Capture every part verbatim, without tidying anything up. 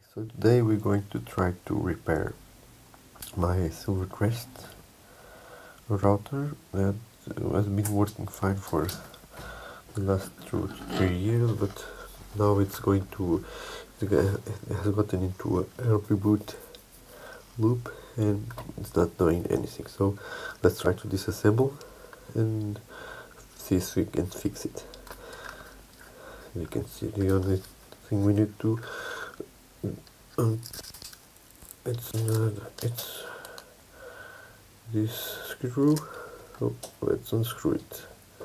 So today we're going to try to repair my Silvercrest router that has been working fine for the last two to three years, but now it's going to it has gotten into a reboot loop and it's not doing anything. So let's try to disassemble and see if we can fix it. You can see the only thing we need to um, it's not it's this screw. So let's unscrew it.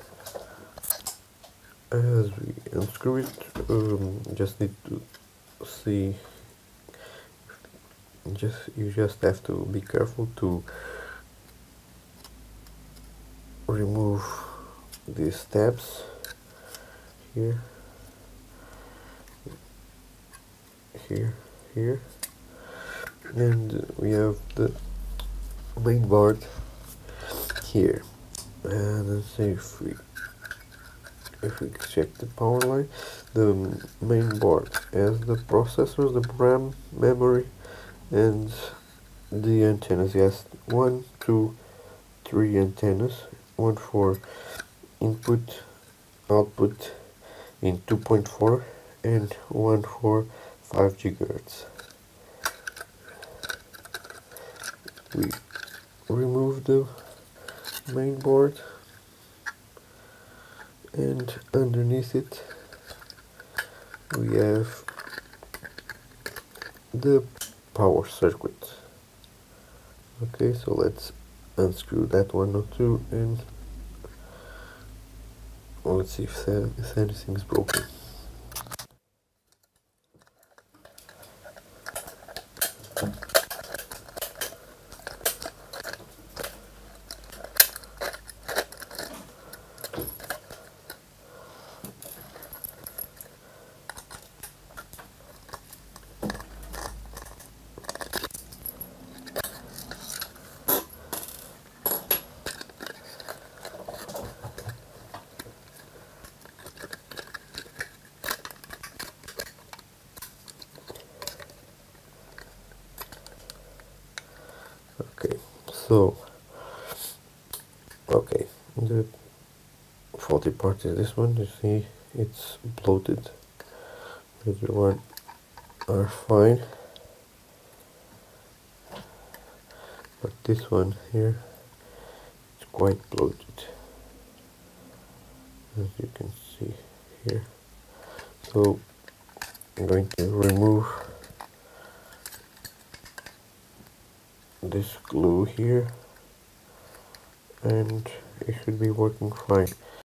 As we unscrew it, um, just need to see. Just you just have to be careful to remove these tabs here, here, here, and we have the main board here. And let's see if we if we check the power line. The main board has the processors, the RAM, memory, and the antennas. Yes, one, two, three antennas. One for input, output in two point four, and one for five gigahertz. We remove the main board, and underneath it we have the power circuit. Okay, so let's unscrew that one or two and let's see if, if anything is broken. Okay, so okay, the faulty part is this one. You see, it's bloated. The other one are fine, but this one here is quite bloated, as you can see here. So I'm going to remove this glue here and it should be working fine.